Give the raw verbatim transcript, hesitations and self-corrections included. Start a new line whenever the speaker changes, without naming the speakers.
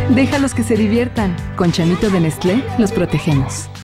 Déjalos que se diviertan. Con Chamito de Nestlé los protegemos.